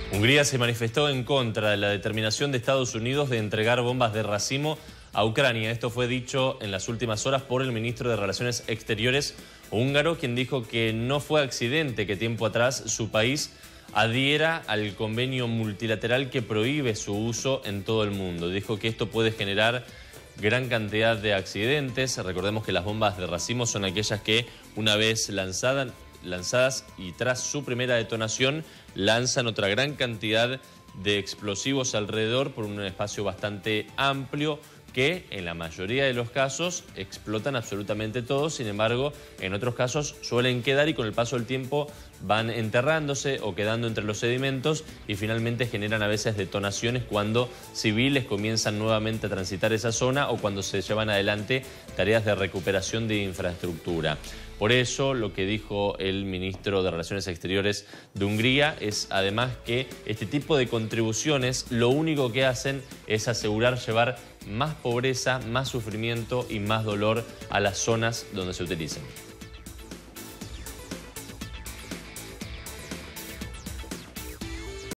Hungría se manifestó en contra de la determinación de Estados Unidos de entregar bombas de racimo a Ucrania. Esto fue dicho en las últimas horas por el ministro de Relaciones Exteriores húngaro, quien dijo que no fue accidente que tiempo atrás su país adhiera al convenio multilateral que prohíbe su uso en todo el mundo. Dijo que esto puede generar gran cantidad de accidentes. Recordemos que las bombas de racimo son aquellas que, una vez lanzadas y tras su primera detonación, lanzan otra gran cantidad de explosivos alrededor por un espacio bastante amplio que en la mayoría de los casos explotan absolutamente todo. Sin embargo, en otros casos suelen quedar y con el paso del tiempo van enterrándose o quedando entre los sedimentos y finalmente generan a veces detonaciones cuando civiles comienzan nuevamente a transitar esa zona o cuando se llevan adelante tareas de recuperación de infraestructura. Por eso, lo que dijo el ministro de Relaciones Exteriores de Hungría es además que este tipo de contribuciones lo único que hacen es asegurar llevar más pobreza, más sufrimiento y más dolor a las zonas donde se utilicen.